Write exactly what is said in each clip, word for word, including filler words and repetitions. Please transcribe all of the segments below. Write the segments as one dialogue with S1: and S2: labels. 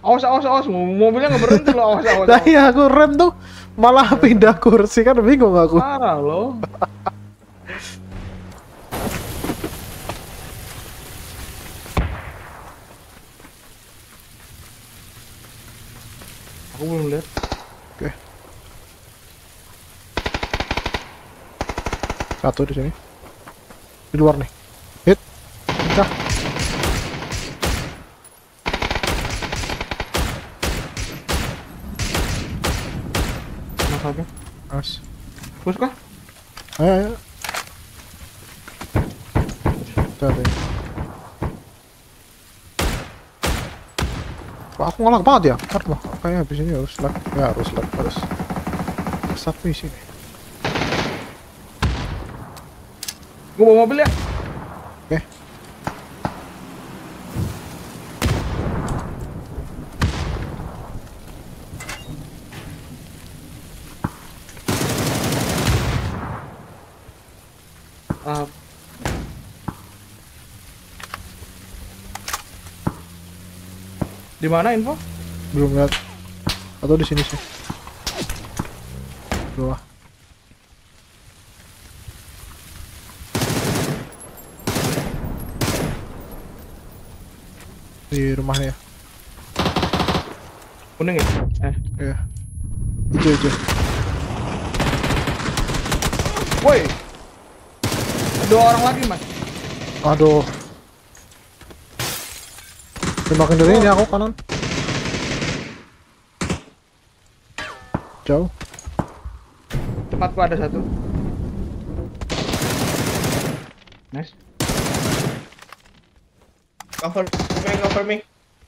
S1: Awas, awas, awas, mobilnya nggak berhenti loh, awas, awas.
S2: Nah iya, aku rem tuh malah pindah kursi kan, bingung aku.
S1: Parah loh. Aku belum lihat.
S2: Oke. Satu di sini. Di luar nih. Hit. Pecah.
S1: Masalahnya.
S2: Mas.
S1: Push kah?
S2: Ayo, ayo. Hati-hati. Wah, aku ngelak banget ya. Aduh, kayaknya habis ini harus lag. Ya, harus lag, harus. Satu di sini.
S1: Gua bawa mobil ya.
S2: Oke.
S1: Ah. Di mana info?
S2: Belum lihat. Atau di sini sih. Bawah. Di rumahnya ya.
S1: Kuning ya? Eh.
S2: Iya. Hijau, hijau.
S1: Woi. Dua orang lagi, Mas.
S2: Aduh. Tembakin dari ini aku kanan. Jauh.
S1: Tempatku ada satu. Nice.
S3: Cover me, cover me.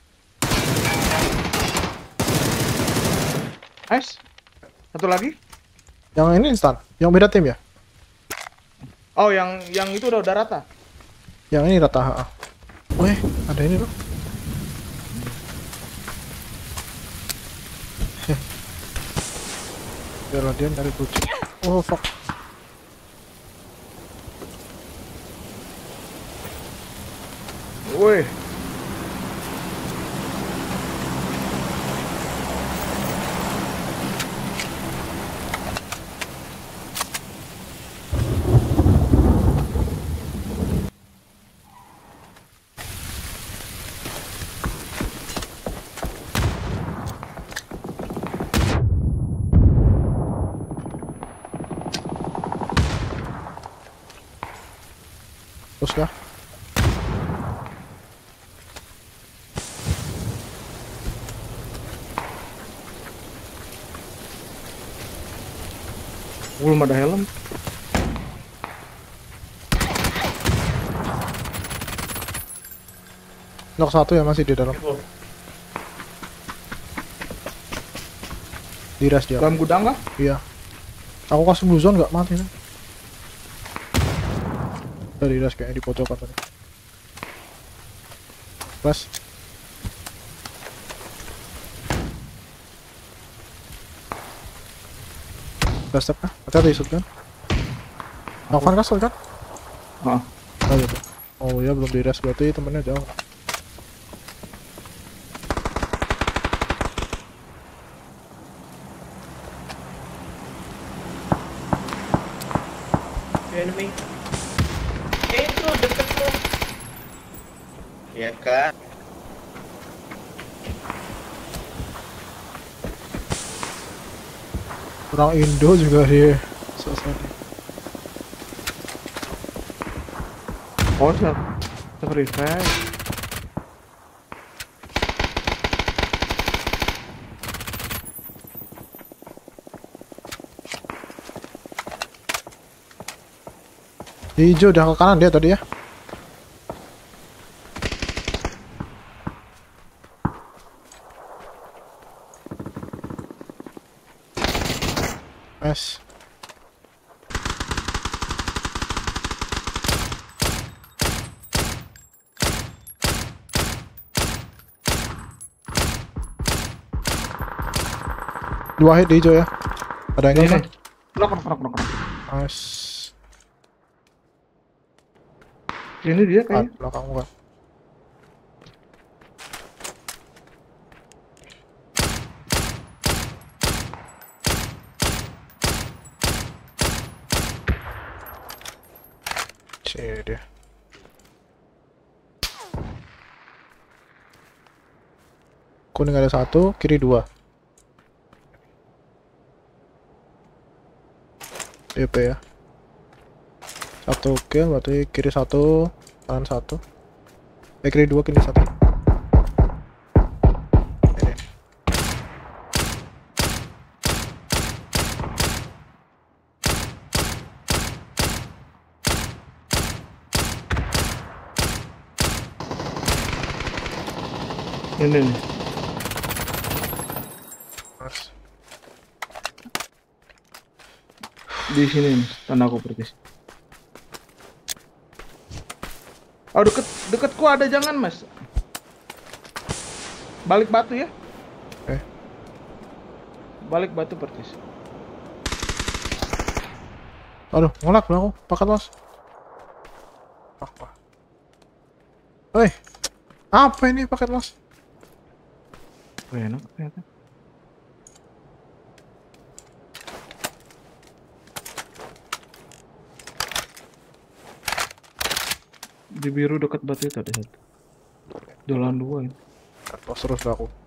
S1: Nice. Satu lagi.
S2: Yang ini instan. Yang beda tim ya?
S1: Oh, yang yang itu udah udah rata.
S2: Yang ini rata. Ha. Weh, ada ini loh. Biarlah dia nyari kucing. Oh fuck.
S1: Woi.
S2: Terus kah?
S1: Belum ada helm.
S2: Knock satu ya masih di dalam. Di res dia.
S1: Dalam gudang kah?
S2: Iya. Aku kasih blue zone nggak mati kan? Dari res kayaknya di pojokan tadi. Res. Res step kah? Hati-hati shoot kan? Novan kasih kan?
S1: Heeh.
S2: Oh gitu. Oh iya belum di res berarti temennya jauh.
S3: Enemy. Eh, itu deket tuh. Ya kan.
S2: Orang Indo juga dia. Selesai.
S1: Oh, self self revive.
S2: Di hijau udah ke kanan dia tadi ya. S. Dua hit di hijau ya. Ada yang
S1: Ini.
S2: kan?
S1: Knock, knock, knock, knock.
S2: Nice.
S1: Ini dia
S2: Ah,
S1: kayaknya.
S2: belakang gua. Sini dia. Kuning ada satu, kiri dua. D P ya. Satu kill, berarti kiri satu, kanan satu. Eh, kiri dua, kiri satu. Ini.
S1: Ini nih.
S2: Mas.
S1: Di sini nih, tanah aku persis. Oh, deket deketku ada, jangan mas. Balik batu ya.
S2: Eh.
S1: Balik batu persis.
S2: Aduh, ngelak aku. Pakat mas. Apa? Hei, apa ini paket mas?
S1: Oh, enak ternyata. Di biru dekat batu itu ada satu. Jalan dua ini.
S2: Pas terus lah aku.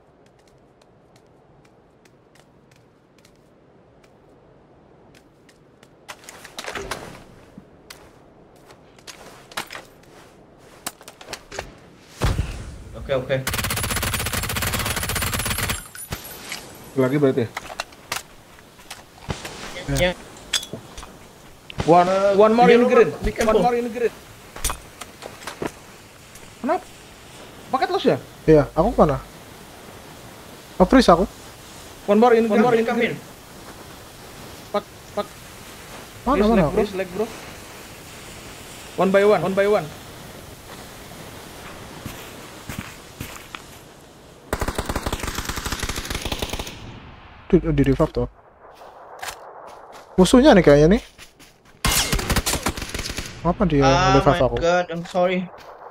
S3: Oke oke.
S1: Lagi berarti ya?
S3: Ya.
S1: One,
S3: Uh,
S1: one more in
S3: yellow
S1: green.
S3: road, be careful.
S1: One more in green. Kenapa? Paket los ya?
S2: Iya, aku mana? Oh, freeze aku.
S1: One more in
S3: One
S1: green.
S3: more
S1: in
S3: incoming.
S1: green. Pak, pak.
S2: Mana
S1: Please,
S2: mana
S1: leg,
S2: aku?
S1: bro, leg, bro. One by one, one by one.
S2: Di, di revive tuh. Musuhnya nih kayaknya nih. Apa dia
S3: Ah
S2: revive
S3: my
S2: aku?
S3: god, I'm sorry.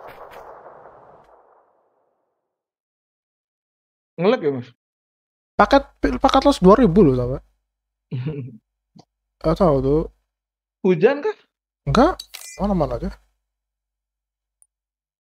S1: Ngelag ya mas?
S2: Paket paket los dua ribu loh sampai. Gak tahu tuh.
S1: Hujan kah?
S2: Enggak, mana mana aja.